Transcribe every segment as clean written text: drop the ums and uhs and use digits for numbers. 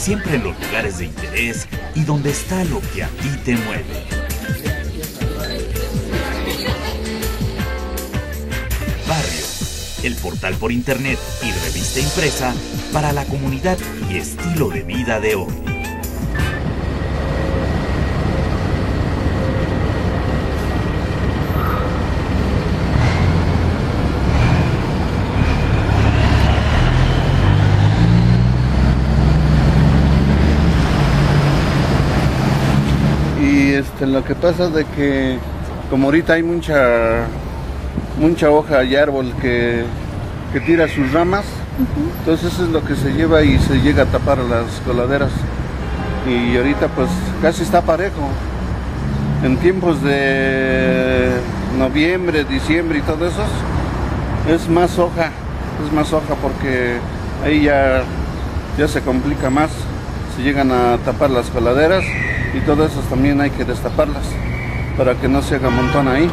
siempre en los lugares de interés y donde está lo que a ti te mueve. Barrio, el portal por internet y revista impresa para la comunidad y estilo de vida de hoy. Y lo que pasa es de que como ahorita hay mucha hoja y árbol que tira sus ramas, entonces eso es lo que se lleva y se llega a tapar las coladeras. Y ahorita pues casi está parejo. En tiempos de noviembre, diciembre y todo eso es más hoja porque ahí ya se complica más. Se llegan a tapar las coladeras y todo eso también hay que destaparlas para que no se haga montón ahí.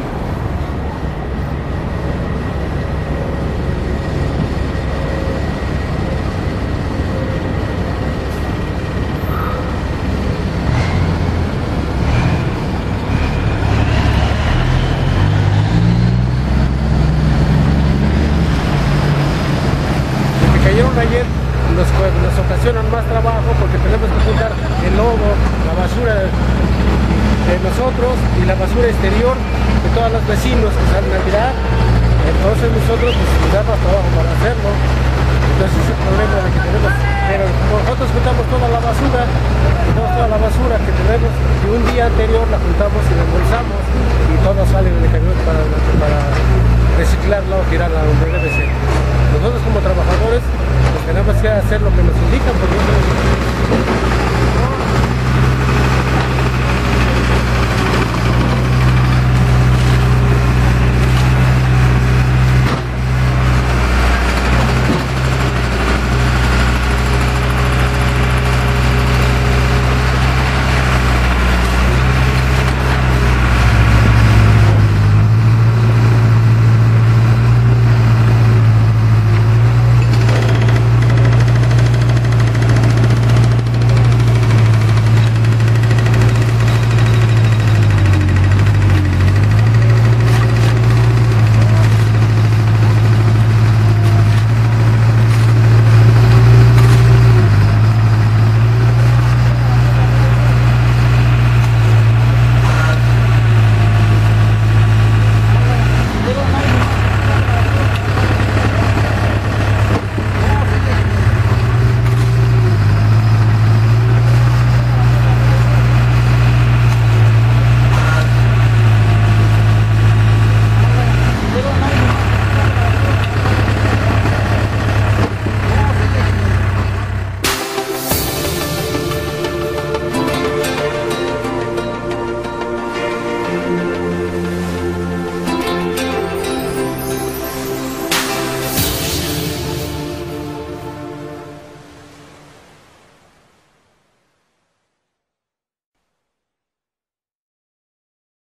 Los que cayeron ayer nos ocasionan más trabajo porque tenemos que juntar el lodo, la basura de nosotros y la basura exterior de todos los vecinos que salen a tirar. Entonces nosotros pues da más trabajo para hacerlo. Entonces ese es el problema de que tenemos. Pero nosotros juntamos toda la basura que tenemos y un día anterior la juntamos y la embolsamos y todo sale en el camión para reciclarla o tirarla donde debe ser. Nosotros como trabajadores pues tenemos que hacer lo que nos indican porque